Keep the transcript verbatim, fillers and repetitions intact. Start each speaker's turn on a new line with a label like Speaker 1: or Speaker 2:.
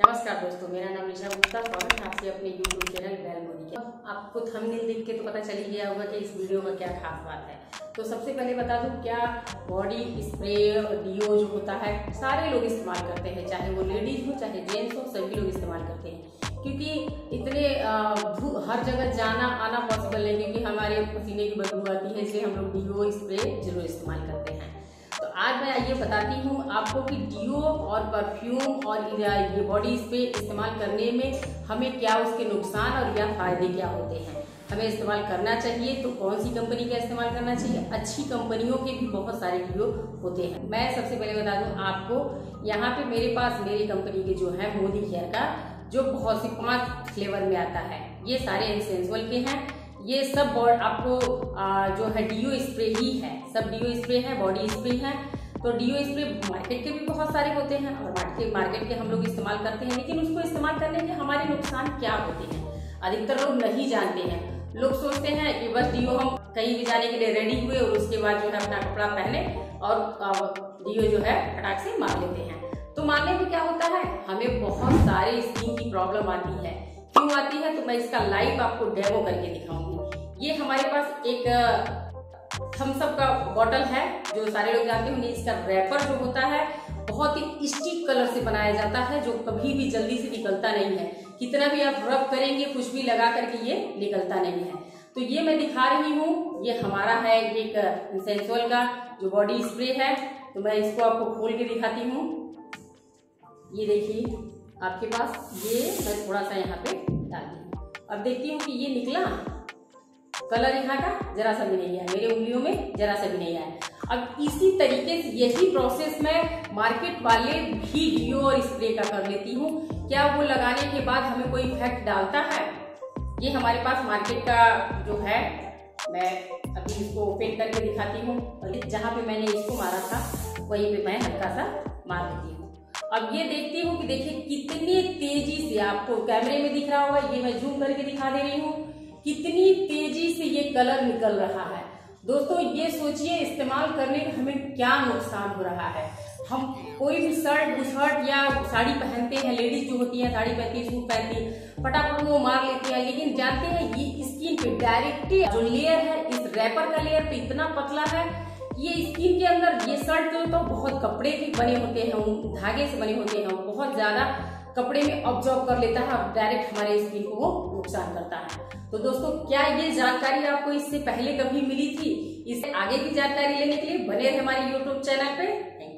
Speaker 1: नमस्कार दोस्तों, मेरा नाम निशा गुप्ता। स्वागत है आपके अपने यूट्यूब चैनल बैल बॉडी के। आपको थंबनेल देख के तो पता चल ही गया होगा कि इस वीडियो में क्या खास बात है। तो सबसे पहले बता दूं, क्या बॉडी स्प्रे और डीओ जो होता है सारे लोग इस्तेमाल करते हैं, चाहे वो लेडीज हो चाहे जेंट्स हो, सभी लोग इस्तेमाल करते हैं। क्योंकि इतने हर जगह जाना आना पॉसिबल नहीं, क्योंकि हमारे पसीने की बदबू आती है, इसलिए हम लोग डीओ स्प्रे जरूर इस्तेमाल करते हैं। तो आज मैं ये बताती हूँ आपको कि डीओ और परफ्यूम और ये बॉडी स्प्रे इस्तेमाल करने में हमें क्या उसके नुकसान और या फायदे क्या होते हैं, हमें इस्तेमाल करना चाहिए तो कौन सी कंपनी का इस्तेमाल करना चाहिए। अच्छी कंपनियों के भी बहुत सारे डीओ होते हैं। मैं सबसे पहले बता दूं आपको, यहाँ पे मेरे पास मेरी कंपनी के जो है मोदी केयर का जो बहुत सी पांच फ्लेवर में आता है, ये सारे एसेंशियल के हैं। ये सब आपको आ, जो है डीओ स्प्रे ही है, सब डीओ स्प्रे है, बॉडी स्प्रे है। तो डीओ स्प्रे मार्केट के भी बहुत सारे होते हैं और मार्केट मार्केट के हम लोग इस्तेमाल करते हैं, लेकिन उसको इस्तेमाल करने के हमारे नुकसान क्या होते हैं अधिकतर लोग नहीं जानते हैं। लोग सोचते हैं कि बस डीओ हम कहीं भी जाने के लिए रेडी हुए और उसके बाद जो है अपना कपड़ा पहने और डीओ जो है फटाक से मार लेते हैं। तो मारने में क्या होता है, हमें बहुत सारे स्किन की प्रॉब्लम आती है। क्यों आती है, तो मैं इसका लाइव आपको डेमो करके दिखाऊंगी। ये हमारे पास एक थम्स अप का बॉटल है, जो सारे लोग जानते होंगे। इसका रैपर जो होता है बहुत ही स्टिक कलर से बनाया जाता है, जो कभी भी जल्दी से निकलता नहीं है। कितना भी आप रब करेंगे, कुछ भी लगा करके ये निकलता नहीं है। तो ये मैं दिखा रही हूँ, ये हमारा है एक एसेंशियल का जो बॉडी स्प्रे है। तो मैं इसको आपको खोल के दिखाती हूँ। ये देखिए आपके पास, ये मैं थोड़ा सा यहाँ पे डाल दी। अब देखती हूँ कि ये निकला, कलर यहाँ का जरा सा भी नहीं आया, मेरे उंगलियों में जरा सा भी नहीं आया। अब इसी तरीके से यही प्रोसेस मैं मार्केट वाले भी डीओ और स्प्रे का कर लेती हूँ। क्या वो लगाने के बाद हमें कोई इफेक्ट डालता है? ये हमारे पास मार्केट का जो है, मैं अभी इसको ओपन करके दिखाती हूँ। जहाँ पे मैंने इसको मारा था वहीं पे मैं हल्का सा मार देती हूँ। अब ये देखती हूँ कि देखिए कितनी तेजी से, आपको कैमरे में दिख रहा होगा, ये मैं जूम करके दिखा दे रही हूँ, कितनी तेजी से ये कलर निकल रहा है। दोस्तों ये सोचिए इस्तेमाल करने का हमें क्या नुकसान हो रहा है। हम कोई भी शर्ट बुशर्ट या साड़ी पहनते हैं, लेडीज जो होती है साड़ी पहनती है, सूट पहनती है, फटाफट वो मार लेती है, लेकिन जानते हैं ये स्किन पे डायरेक्टली जो लेयर है, इस रैपर का लेयर तो इतना पतला है, ये स्किन के अंदर, ये शर्ट तो, तो बहुत कपड़े के बने होते हैं, धागे से बने होते हैं, बहुत ज्यादा कपड़े में ऑब्जॉर्व कर लेता है और डायरेक्ट हमारे स्किन को वो नुकसान करता है। तो दोस्तों क्या ये जानकारी आपको इससे पहले कभी मिली थी? इससे आगे की जानकारी लेने के लिए बने रहे हमारे यूट्यूब चैनल पे।